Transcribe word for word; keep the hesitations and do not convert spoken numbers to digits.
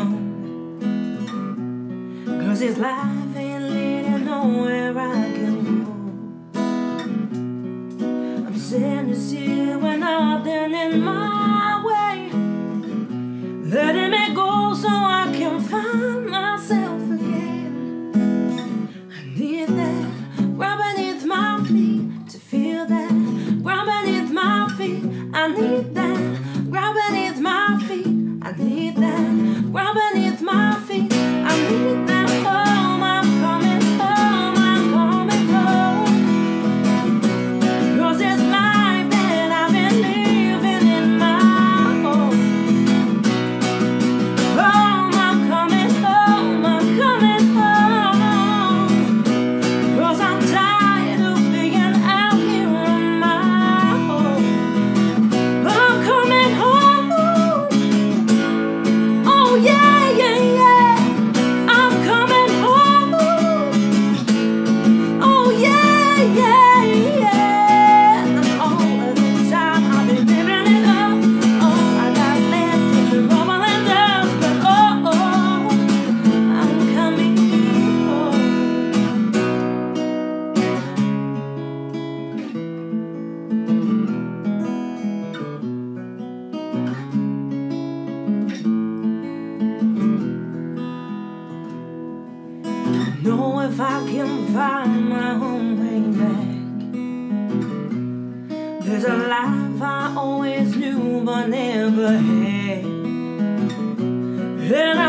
home, 'cause this life ain't leading nowhere I can go. I'm sitting here with nothing in my way, letting me go so I can find myself again. I need that ground beneath my feet, to feel that ground beneath my feet. I need that ground beneath my feet. I need that ground beneath my feet. I need that home. I'm coming home. I'm coming home. 'Cause this life that I've been living in my home. Home, I'm coming home. I'm coming home. 'Cause I'm tired of being out here on my own. I'm coming home. Oh yeah, yeah, yeah. I'm coming home. Oh yeah, yeah, yeah. And all of the time I've been living it up. Oh, I got left in the rubble and dust, but oh, oh, I'm coming home. Know if I can find my own way back. There's a life I always knew but never had, and